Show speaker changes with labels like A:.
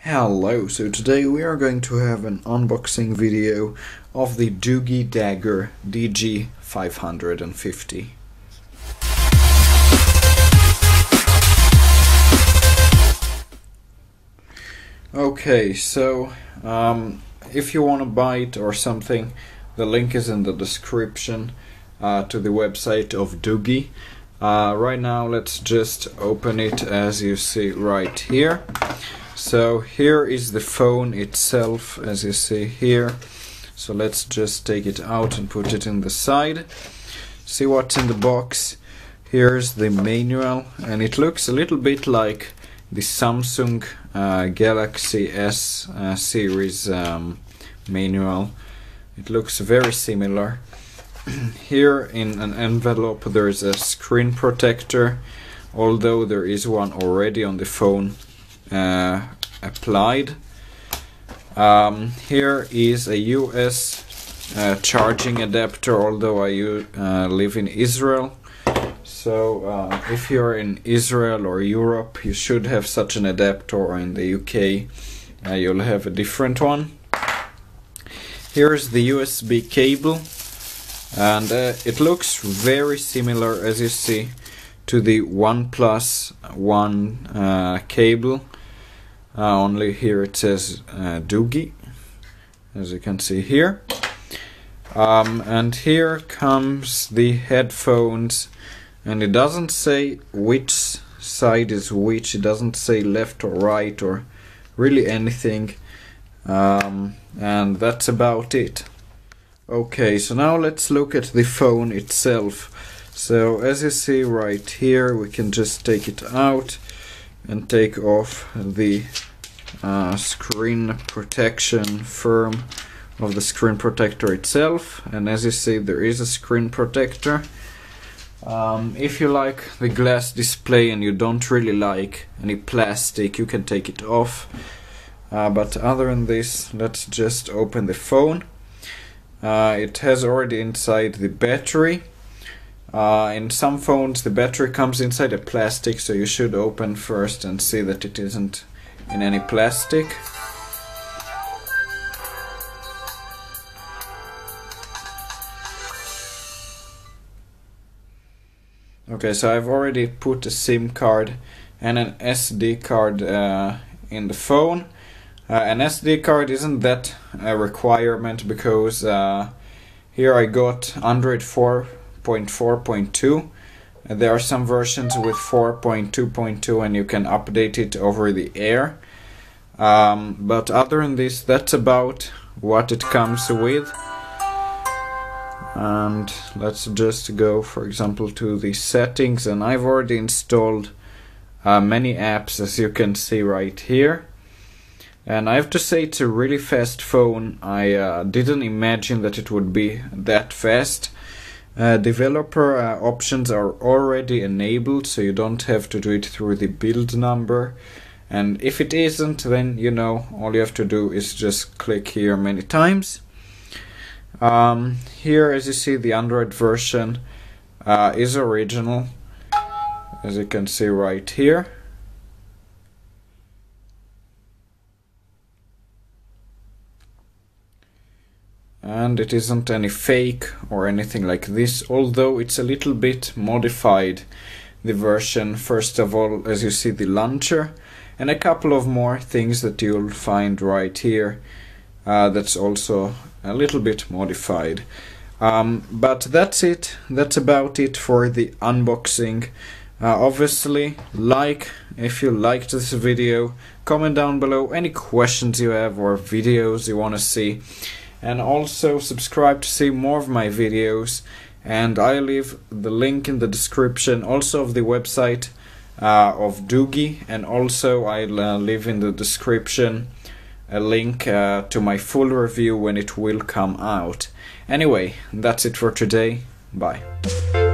A: Hello, so today we are going to have an unboxing video of the Doogee Dagger DG550. Okay, so if you want to buy it or something, the link is in the description to the website of Doogee. Right now let's just open it as you see right here. So here is the phone itself, as you see here. So let's just take it out and put it in the side. See what's in the box. Here's the manual, and it looks a little bit like the Samsung Galaxy S series manual. It looks very similar. Here in an envelope there is a screen protector, although there is one already on the phone applied. Here is a US charging adapter, although I live in Israel. So if you're in Israel or Europe, you should have such an adapter, or in the UK you'll have a different one. Here's the USB cable, and it looks very similar, as you see, to the OnePlus One cable. Only here it says Doogee, as you can see here. And here comes the headphones, and it doesn't say which side is which. It doesn't say left or right or really anything. And that's about it. Okay, so now let's look at the phone itself. So as you see right here, we can just take it out and take off the screen protection film of the screen protector itself. And as you see, there is a screen protector. If you like the glass display and you don't really like any plastic, you can take it off. But other than this, let's just open the phone. It has already inside the battery. In some phones the battery comes inside a plastic, so you should open first and see that it isn't in any plastic. Okay, so I've already put a SIM card and an SD card in the phone. An SD card isn't that a requirement, because here I got Android 4.4.2. There are some versions with 4.2.2 and you can update it over the air. But other than this, that's about what it comes with. And let's just go, for example, to the settings, and I've already installed many apps, as you can see right here. And I have to say, it's a really fast phone. I didn't imagine that it would be that fast. Developer options are already enabled, so you don't have to do it through the build number. And if it isn't, then you know, all you have to do is just click here many times. Here, as you see, the Android version is original, as you can see right here. And it isn't any fake or anything like this, although it's a little bit modified, the version. First of all, as you see, the launcher, and a couple of more things that you'll find right here that's also a little bit modified. But that's it. That's about it for the unboxing. Obviously, if you liked this video, comment down below any questions you have or videos you want to see. And also subscribe to see more of my videos, and I'll leave the link in the description also of the website of Doogee, and also I'll leave in the description a link to my full review when it will come out. Anyway, that's it for today. Bye.